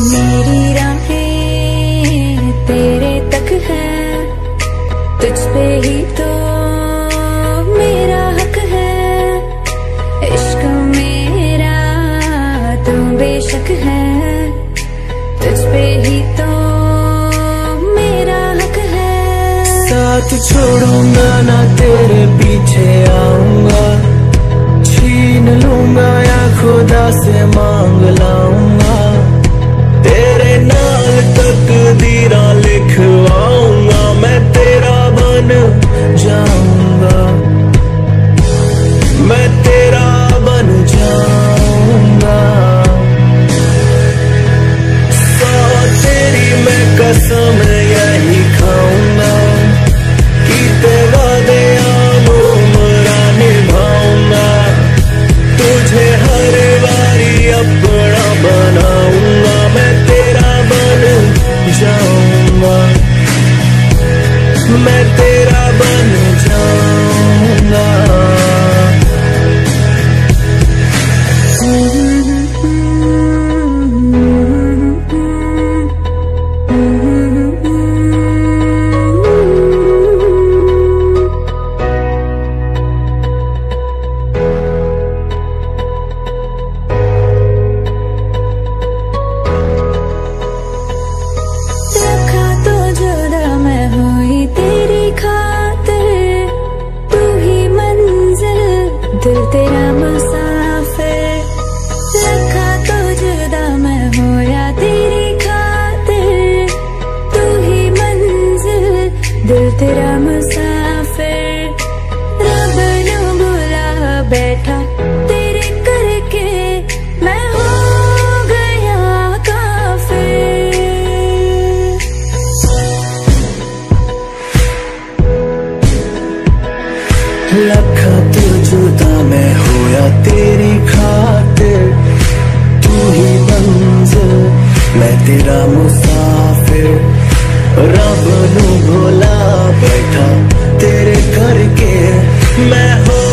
मेरी राहें तेरे तक है, तुझ पे ही तो मेरा हक है। इश्क मेरा तू बेशक है, तुझ पे ही तो मेरा हक है। साथ छोड़ूंगा ना तेरे पीछे आऊंगा, छीन लूंगा या खुदा से मांग लाऊंगा। तेरे नाल तकदीरा लिखवाऊंगा, मैं तेरा बन जाऊंगा, मैं तेरा बन जाऊंगा। सौ तेरी मैं कसम यही खाऊंगा कि तेरा वादे निभाऊंगा। तुझे हर बारी अपना बनाऊंगा, मैं तेरा बन जाऊंगा, मैं तेरा बन जाऊंगा। दिल तेरा मुसाफिर, रखा तो जुदा मैं होया तेरी खातिर। तू ही मंजिल, दिल तेरा मुसाफिर। रब ने बुला बैठा तेरे करके, मैं हो गया काफिर। लखा तो जुदा मैं होया तेरी खातिर। तू ही मंजिल, मैं तेरा मुसाफिर। रब नू भुला बैठा तेरे करके, मैं हो